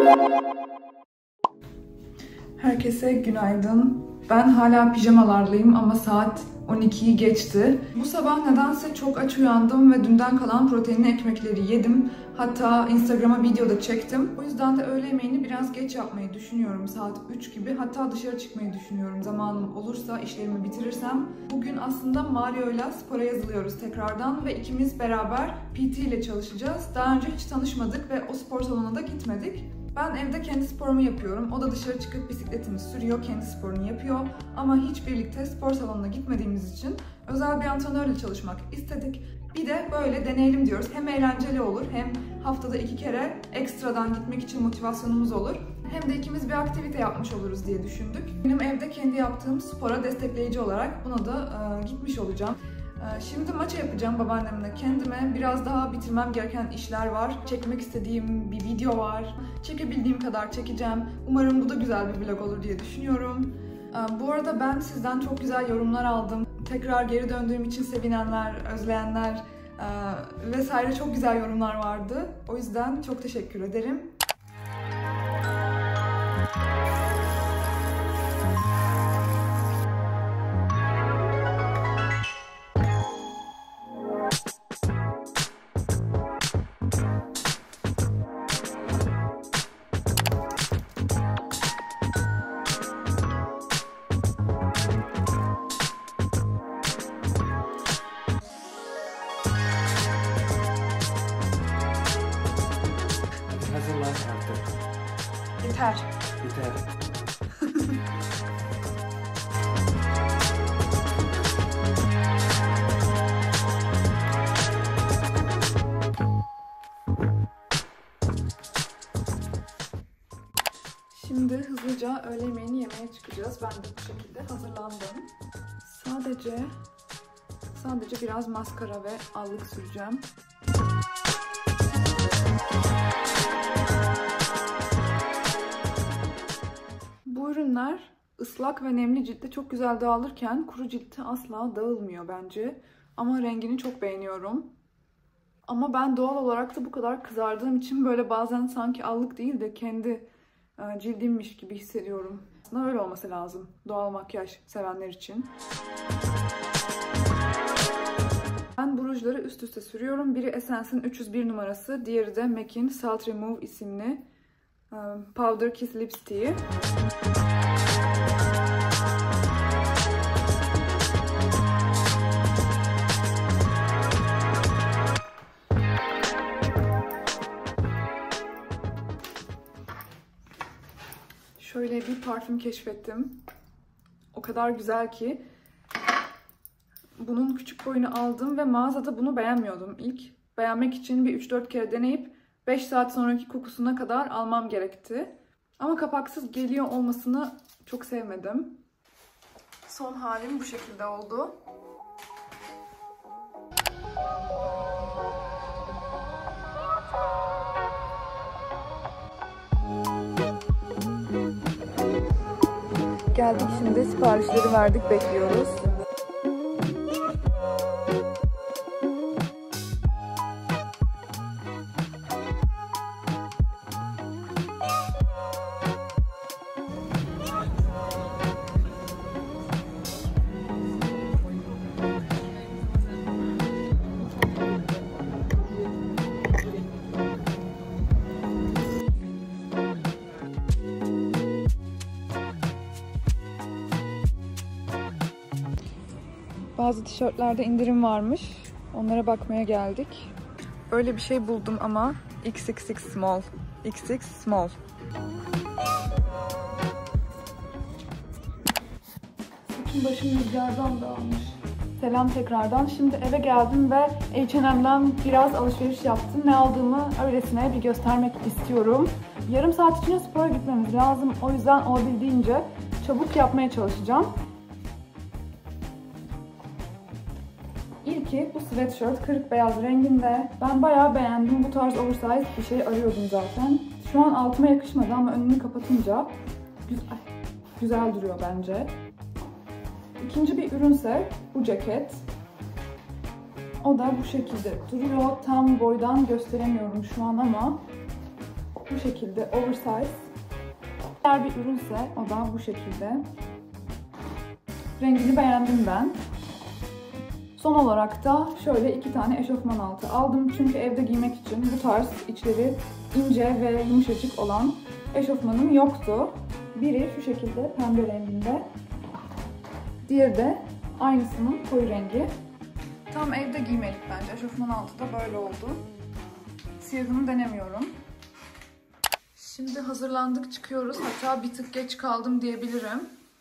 Herkese günaydın. Ben hala pijamalarlayım ama saat 12'yi geçti. Bu sabah nedense çok aç uyandım ve dünden kalan proteinli ekmekleri yedim. Hatta Instagram'a video da çektim. O yüzden de öğle yemeğini biraz geç yapmayı düşünüyorum. Saat 3 gibi. Hatta dışarı çıkmayı düşünüyorum. Zamanım olursa, işlerimi bitirirsem. Bugün aslında Mario ile spora yazılıyoruz tekrardan ve ikimiz beraber PT ile çalışacağız. Daha önce hiç tanışmadık ve o spor salonuna da gitmedik. Ben evde kendi sporumu yapıyorum. O da dışarı çıkıp bisikletini sürüyor, kendi sporunu yapıyor. Ama hiç birlikte spor salonuna gitmediğimiz için özel bir antrenörle çalışmak istedik. Bir de böyle deneyelim diyoruz. Hem eğlenceli olur, hem haftada 2 kere ekstradan gitmek için motivasyonumuz olur. Hem de ikimiz bir aktivite yapmış oluruz diye düşündük. Benim evde kendi yaptığım spora destekleyici olarak buna da gitmiş olacağım. Şimdi maça yapacağım babaannemle kendime. Biraz daha bitirmem gereken işler var. Çekmek istediğim bir video var. Çekebildiğim kadar çekeceğim. Umarım bu da güzel bir vlog olur diye düşünüyorum. Bu arada ben sizden çok güzel yorumlar aldım. Tekrar geri döndüğüm için sevinenler, özleyenler vesaire çok güzel yorumlar vardı. O yüzden çok teşekkür ederim. Hazırlan artık. Yeter. Yeter. Şimdi hızlıca öğle yemeğini yemeye çıkacağız. Ben de bu şekilde hazırlandım. Sadece biraz maskara ve allık süreceğim. Bu ürünler ıslak ve nemli ciltte çok güzel dağılırken kuru ciltte asla dağılmıyor bence. Ama rengini çok beğeniyorum. Ama ben doğal olarak da bu kadar kızardığım için böyle bazen sanki allık değil de kendi cildimmiş gibi hissediyorum. Aslında öyle olması lazım doğal makyaj sevenler için. Ben bu rujları üst üste sürüyorum. Biri Essence'in 301 numarası, diğeri de MAC'in Salt Remove isimli Powder Kiss Lipstick'i. Şöyle bir parfüm keşfettim. O kadar güzel ki. Bunun küçük boyunu aldım ve mağazada bunu beğenmiyordum ilk. Beğenmek için bir 3-4 kere deneyip 5 saat sonraki kokusuna kadar almam gerekti. Ama kapaksız geliyor olmasını çok sevmedim. Son halim bu şekilde oldu. Geldik şimdi, siparişleri verdik, bekliyoruz. Bazı tişörtlerde indirim varmış. Onlara bakmaya geldik. Öyle bir şey buldum ama XXX small. XX small. Saçım başım rüzgardan dağılmış. Selam tekrardan. Şimdi eve geldim ve H&M'den biraz alışveriş yaptım. Ne aldığımı öylesine bir göstermek istiyorum. Yarım saat içinde spora gitmemiz lazım. O yüzden olabildiğince çabuk yapmaya çalışacağım. İlki bu sweatshirt kırık beyaz renginde. Ben bayağı beğendim. Bu tarz oversize bir şey arıyordum zaten. Şu an altıma yakışmadı ama önünü kapatınca güzel duruyor bence. İkinci bir ürünse bu ceket. O da bu şekilde duruyor. Tam boydan gösteremiyorum şu an ama bu şekilde oversize. Diğer bir ürünse o da bu şekilde. Rengini beğendim ben. Son olarak da şöyle 2 tane eşofman altı aldım. Çünkü evde giymek için bu tarz içleri ince ve yumuşacık olan eşofmanım yoktu. Biri şu şekilde pembe renginde. Diğeri de aynısının koyu rengi. Tam evde giymelik bence. Eşofman altı da böyle oldu. Siyahını denemiyorum. Şimdi hazırlandık, çıkıyoruz. Hatta bir tık geç kaldım diyebilirim.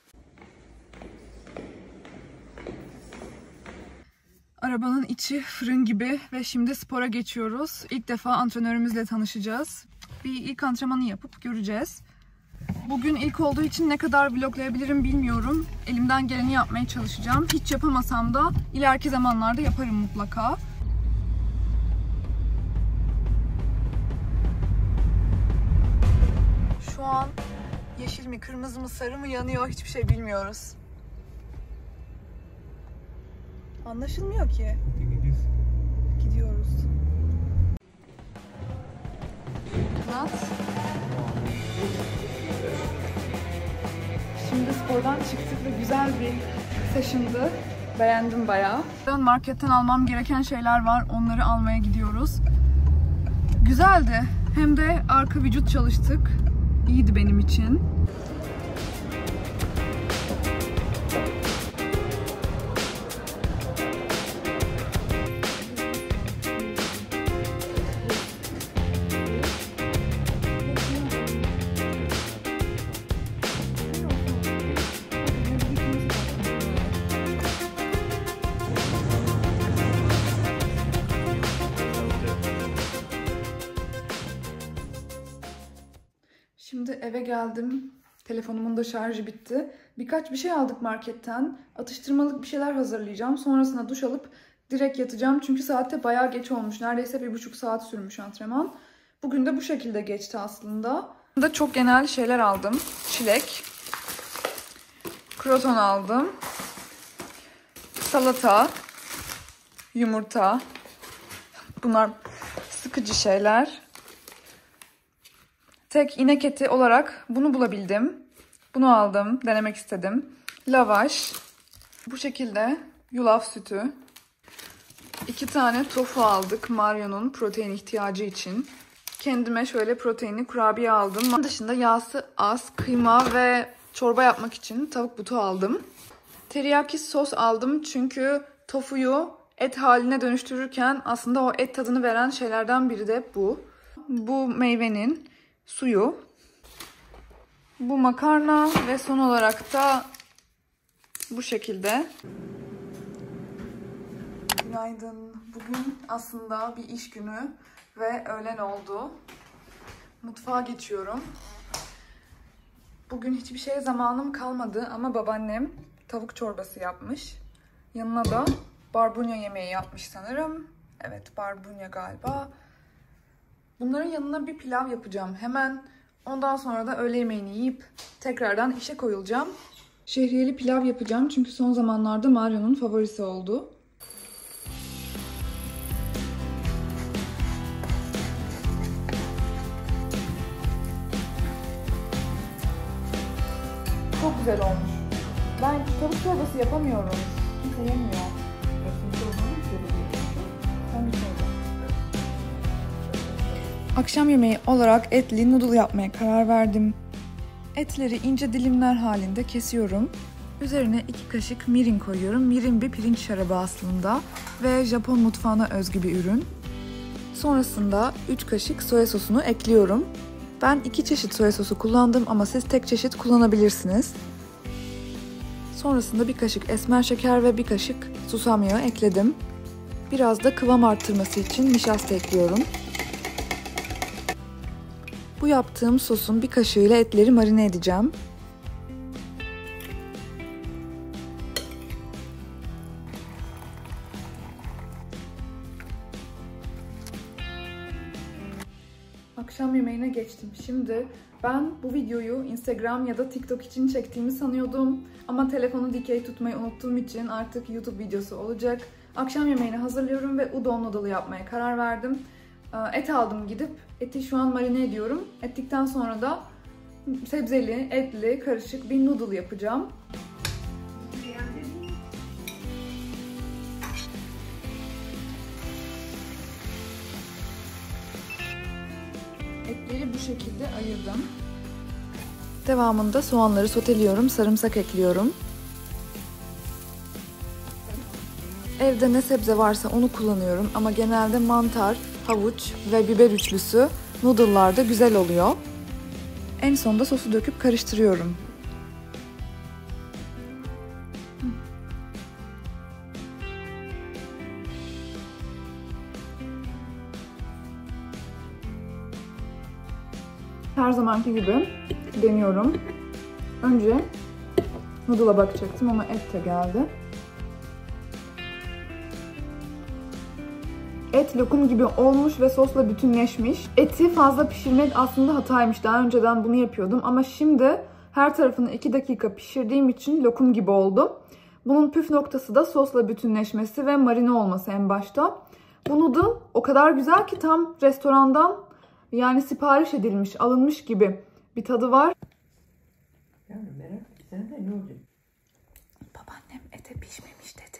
Arabanın içi fırın gibi ve şimdi spora geçiyoruz. İlk defa antrenörümüzle tanışacağız. Bir ilk antrenmanı yapıp göreceğiz. Bugün ilk olduğu için ne kadar vloglayabilirim bilmiyorum. Elimden geleni yapmaya çalışacağım. Hiç yapamasam da ileriki zamanlarda yaparım mutlaka. Şu an yeşil mi, kırmızı mı, sarı mı yanıyor hiçbir şey bilmiyoruz. Anlaşılmıyor ki. Gidiyoruz. Nat. Şimdi spordan çıktık ve güzel bir session'dı. Beğendim bayağı. Marketten almam gereken şeyler var. Onları almaya gidiyoruz. Güzeldi. Hem de arka vücut çalıştık. İyiydi benim için. Şimdi eve geldim. Telefonumun da şarjı bitti. Birkaç bir şey aldık marketten. Atıştırmalık bir şeyler hazırlayacağım. Sonrasında duş alıp direkt yatacağım. Çünkü saatte bayağı geç olmuş. Neredeyse 1,5 saat sürmüş antrenman. Bugün de bu şekilde geçti aslında. Burada çok genel şeyler aldım. Çilek. Kroton aldım. Salata. Yumurta. Bunlar sıkıcı şeyler. Tek inek eti olarak bunu bulabildim. Bunu aldım, denemek istedim. Lavaş. Bu şekilde yulaf sütü. 2 tane tofu aldık Mario'nun protein ihtiyacı için. Kendime şöyle proteinli kurabiye aldım. Onun dışında yağsı az, kıyma ve çorba yapmak için tavuk butu aldım. Teriyaki sos aldım çünkü tofuyu et haline dönüştürürken aslında o et tadını veren şeylerden biri de bu. Bu meyvenin suyu, bu makarna ve son olarak da bu şekilde. Günaydın. Bugün aslında bir iş günü ve öğlen oldu. Mutfağa geçiyorum. Bugün hiçbir şeye zamanım kalmadı ama babaannem tavuk çorbası yapmış. Yanına da barbunya yemeği yapmış sanırım. Evet, barbunya galiba. Bunların yanına bir pilav yapacağım hemen. Ondan sonra da öğle yemeğini yiyip tekrardan işe koyulacağım. Şehriyeli pilav yapacağım çünkü son zamanlarda Mario'nun favorisi oldu. Çok güzel olmuş. Ben tavuk çorbası yapamıyorum. Kimse yemiyor. Akşam yemeği olarak etli noodle yapmaya karar verdim. Etleri ince dilimler halinde kesiyorum. Üzerine 2 kaşık mirin koyuyorum. Mirin bir pirinç şarabı aslında ve Japon mutfağına özgü bir ürün. Sonrasında 3 kaşık soya sosunu ekliyorum. Ben 2 çeşit soya sosu kullandım ama siz tek çeşit kullanabilirsiniz. Sonrasında 1 kaşık esmer şeker ve 1 kaşık susam yağı ekledim. Biraz da kıvam arttırması için nişasta ekliyorum. Bu yaptığım sosun 1 kaşığıyla etleri marine edeceğim. Akşam yemeğine geçtim. Şimdi ben bu videoyu Instagram ya da TikTok için çektiğimi sanıyordum. Ama telefonu dikey tutmayı unuttuğum için artık YouTube videosu olacak. Akşam yemeğini hazırlıyorum ve udon noodle yapmaya karar verdim. Et aldım gidip. Eti şu an marine ediyorum. Ettikten sonra da sebzeli, etli, karışık bir noodle yapacağım. Etleri bu şekilde ayırdım. Devamında soğanları soteliyorum, sarımsak ekliyorum. Evde ne sebze varsa onu kullanıyorum ama genelde mantar, havuç ve biber üçlüsü noodle'larda güzel oluyor. En sonunda sosu döküp karıştırıyorum. Her zamanki gibi deniyorum. Önce noodle'a bakacaktım ama et de geldi. Et lokum gibi olmuş ve sosla bütünleşmiş. Eti fazla pişirmek aslında hataymış. Daha önceden bunu yapıyordum ama şimdi her tarafını 2 dakika pişirdiğim için lokum gibi oldu. Bunun püf noktası da sosla bütünleşmesi ve marine olması en başta. Bu noodle o kadar güzel ki tam restorandan yani sipariş edilmiş, alınmış gibi bir tadı var. Yani merak etsen de ne olacak? Babaannem ete pişmemiş dedi.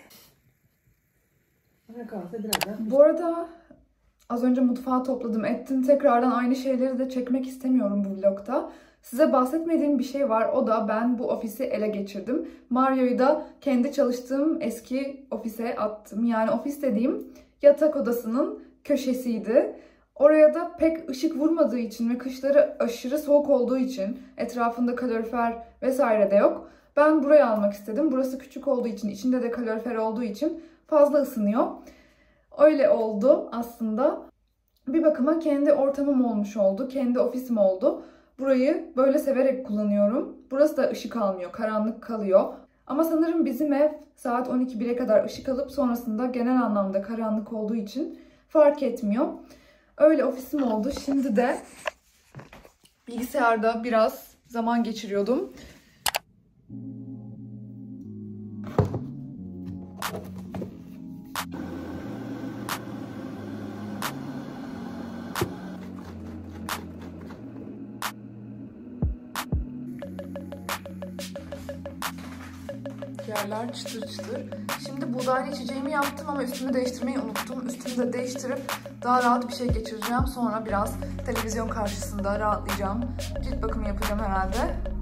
Bana kalsa birazdan. Bu arada az önce mutfağı topladım ettim. Tekrardan aynı şeyleri de çekmek istemiyorum bu vlogda. Size bahsetmediğim bir şey var. O da ben bu ofisi ele geçirdim. Mario'yu da kendi çalıştığım eski ofise attım. Yani ofis dediğim yatak odasının köşesiydi. Oraya da pek ışık vurmadığı için ve kışları aşırı soğuk olduğu için etrafında kalorifer vesaire de yok. Ben buraya almak istedim. Burası küçük olduğu için, içinde de kalorifer olduğu için fazla ısınıyor. Öyle oldu aslında. Bir bakıma kendi ortamım olmuş oldu. Kendi ofisim oldu. Burayı böyle severek kullanıyorum. Burası da ışık almıyor. Karanlık kalıyor. Ama sanırım bizim ev saat 12-1'e kadar ışık alıp sonrasında genel anlamda karanlık olduğu için fark etmiyor. Öyle ofisim oldu. Şimdi de bilgisayarda biraz zaman geçiriyordum. Yerler çıtır çıtır. Şimdi buğdaylı içeceğimi yaptım ama üstümü değiştirmeyi unuttum. Üstümü de değiştirip daha rahat bir şey geçireceğim. Sonra biraz televizyon karşısında rahatlayacağım. Cilt bakımı yapacağım herhalde.